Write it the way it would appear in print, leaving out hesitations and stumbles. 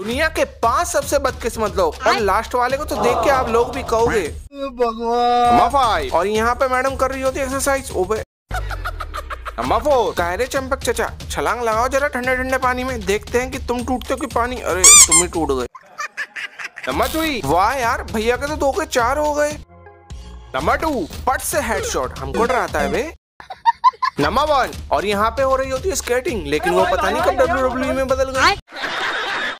दुनिया के 5 सबसे बदकिस्मत लोग, और लास्ट वाले को तो देख के आप लोग भी कहोगे भगवान। और यहाँ पे मैडम कर रही होती एक्सरसाइज। ओबे नंबर 4, कह रहे चंपक चचा छलांग लगाओ जरा ठंडे ठंडे पानी में, देखते हैं कि तुम टूटते हो कि पानी। अरे तुम ही टूट गए। नंबर 3, वाह यार भैया के तो 2 के 4 हो गए। नंबर 2, पट से हेडशॉट, हमको डराता है बे। नंबर 1, और यहाँ पे हो रही होती है स्केटिंग, लेकिन वो पता नहीं कब WWE में बदल गई।